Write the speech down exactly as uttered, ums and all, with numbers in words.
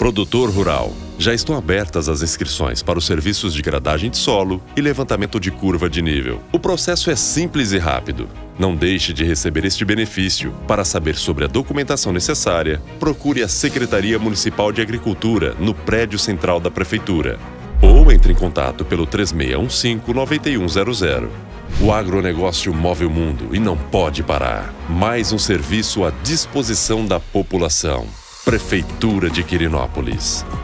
Produtor rural. Já estão abertas as inscrições para os serviços de gradagem de solo e levantamento de curva de nível. O processo é simples e rápido. Não deixe de receber este benefício. Para saber sobre a documentação necessária, procure a Secretaria Municipal de Agricultura no prédio central da Prefeitura. Ou entre em contato pelo três seis um cinco, nove um zero zero. O agronegócio move o mundo e não pode parar. Mais um serviço à disposição da população. Prefeitura de Quirinópolis.